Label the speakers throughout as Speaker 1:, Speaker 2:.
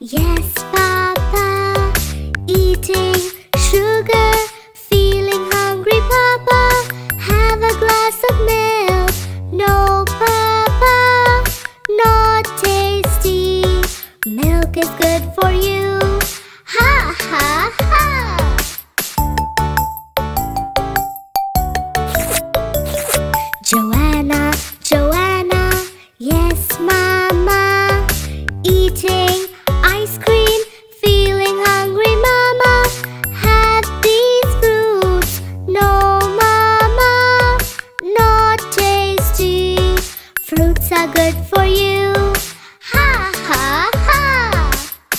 Speaker 1: Yes, Papa, eating sugar, feeling hungry, Papa. Have a glass of milk. No, Papa, not tasty. Milk is good for you. Ha, ha, ha. Joanna, Joanna, yes, Mama, eating ice cream, feeling hungry, Mama. Have these fruits. No, Mama, not tasty. Fruits are good for you. Ha, ha, ha.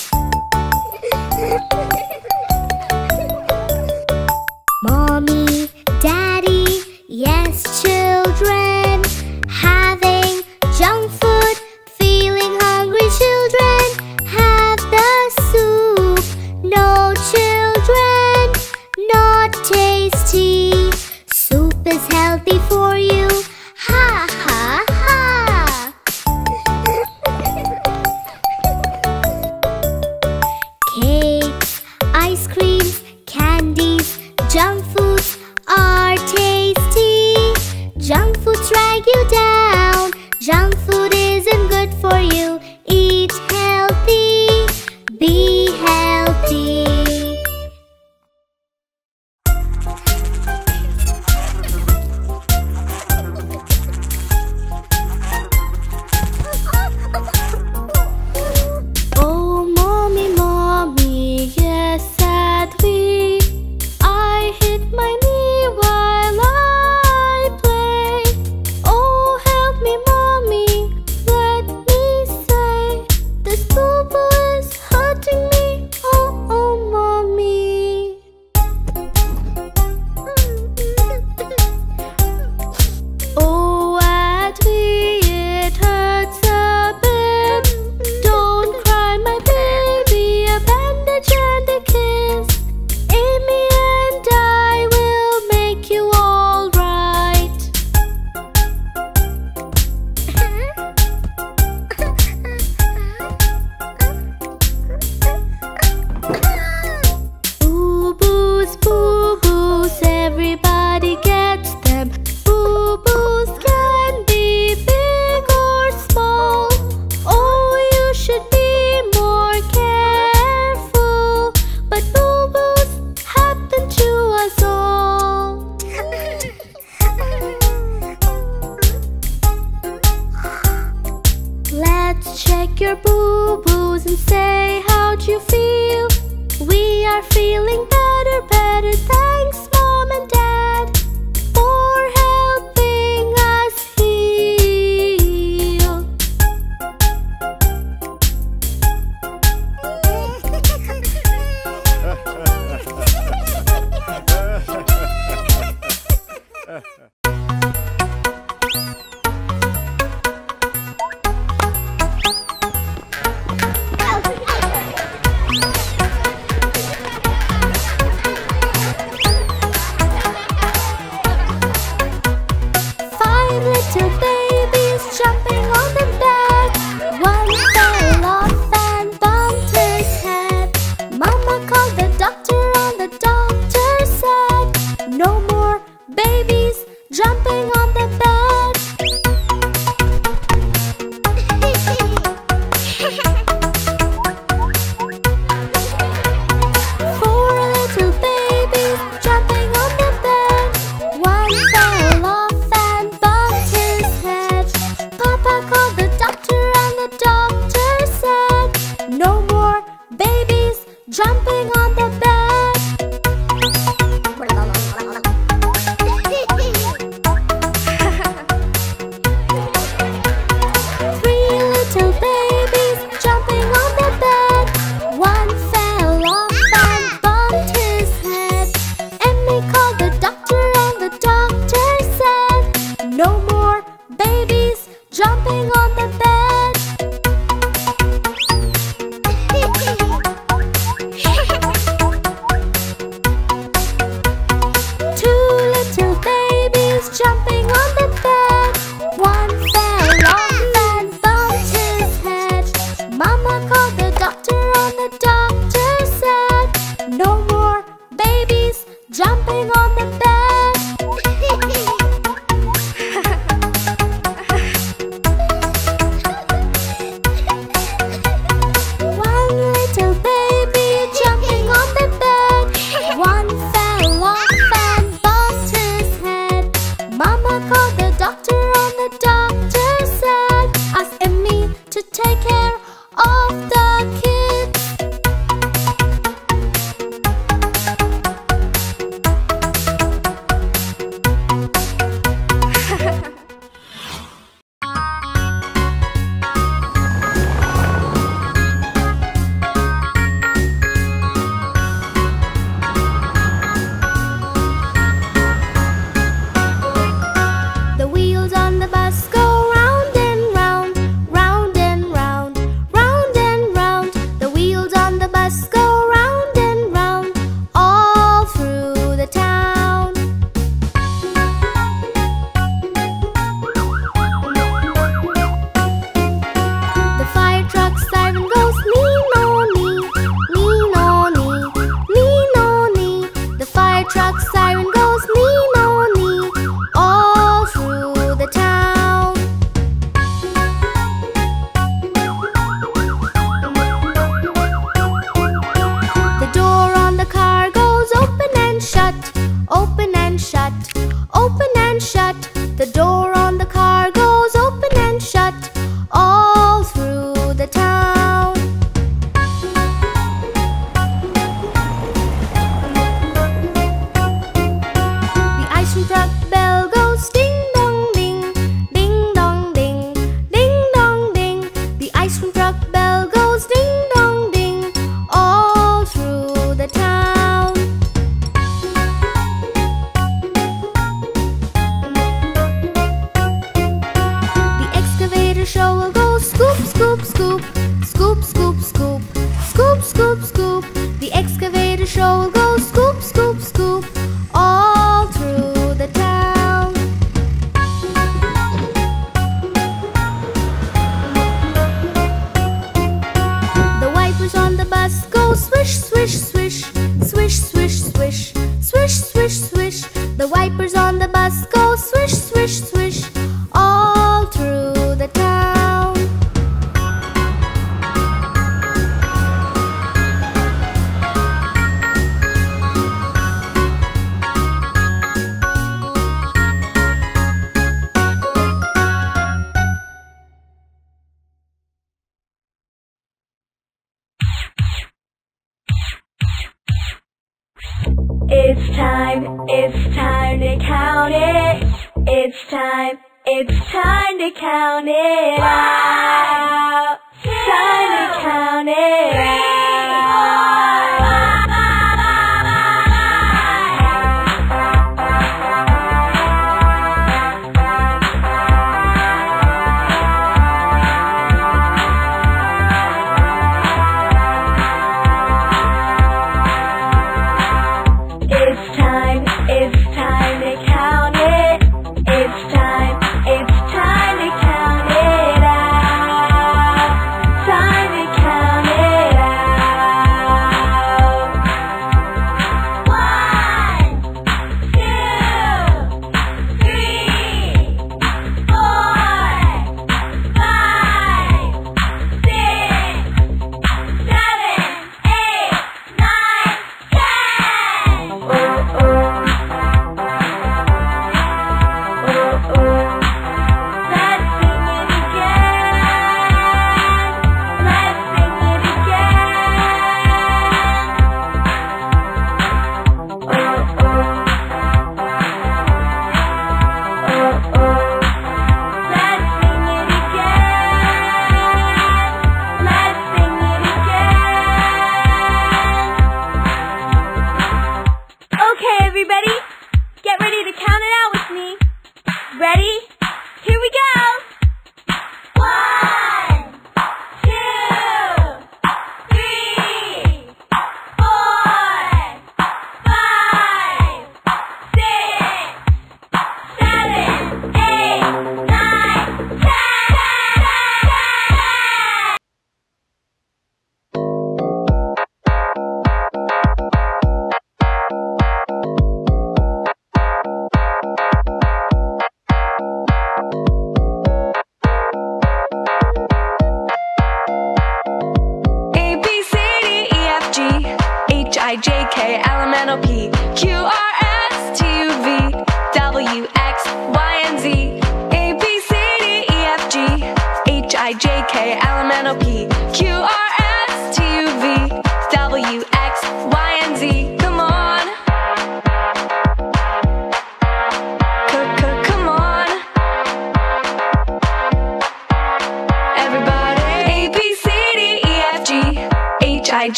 Speaker 1: Mommy, Daddy, yes, children, having junk food, feeling hungry, children. Have the soup. No, children, not tasty. Soup is healthy for you. Ha, ha, ha. Cakes, ice creams, candies, junk foods are tasty. Junk foods drag you down. Junk food isn't good for you. Eat healthy. Be healthy. Oh, mommy, mommy, yes, sadly, I hit my knee while I play. Oh, help me, mommy, let me say, this boo-boo is hurting me. Oh, oh, mommy. Oh, Advi, it hurts a bit. Don't cry, my baby, a bandage and a kiss. Amy and I will make you all right. Boo-boos, boo-boos, everybody gets them. Boo-boos can be big or small. Oh, you should be more careful. But boo-boos happen to us all. Let's check your boo-boos and say, how'd you feel? We are feeling better, better. Thanks, Mom and Dad, for helping us heal. town. The excavator shovel goes scoop, scoop, scoop, scoop, scoop, scoop, scoop, scoop, scoop. The excavator shovel goes scoop, scoop, scoop, all through the town. The wipers on the bus go swish, swish, swish, swish, swish, swish, swish, swish, swish. The wipers on the bus go swish, swish, swish, all through the town.
Speaker 2: It's time to count it. It's time to count it out. Time to count it out.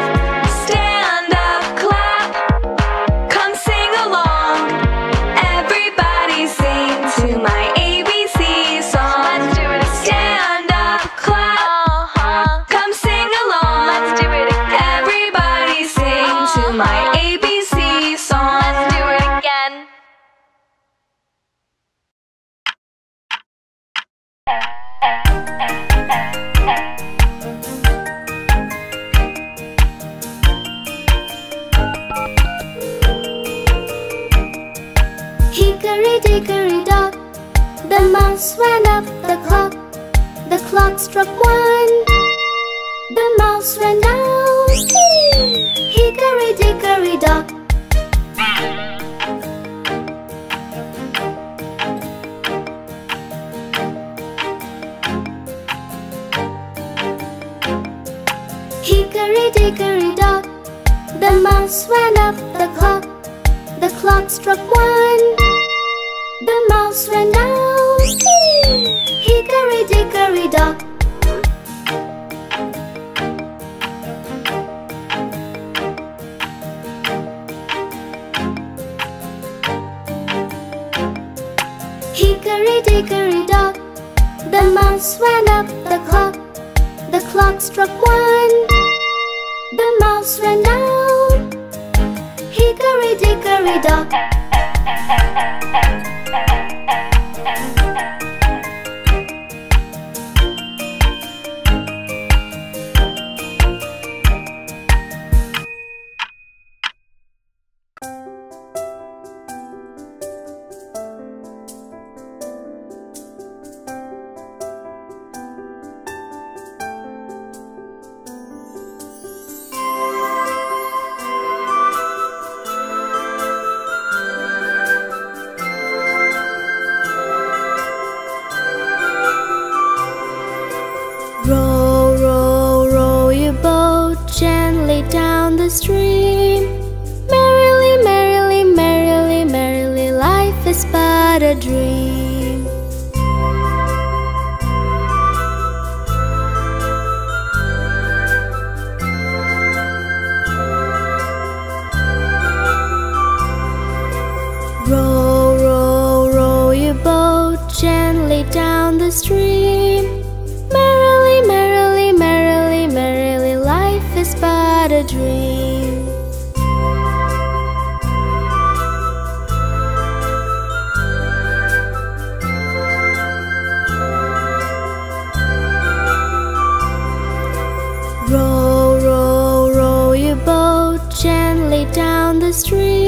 Speaker 3: Stand up, clap, come sing along.
Speaker 1: Hickory dickory dock, the mouse ran up the clock. The clock struck one, the mouse ran down. Hickory dickory dock. Hickory dickory dock, the mouse ran up the clock. The clock struck one, the mouse ran down. Hickory dickory dock. Hickory dickory dock, the mouse ran up the clock. The clock struck one, the mouse ran down. Hickory dickory dock. Row, row, row your boat gently down the stream. Merrily, merrily, merrily, merrily, life is but a dream. Row, row, row your boat gently down the stream. Merrily, merrily, merrily, merrily, life is but a dream. Row, row, row your boat gently down the stream.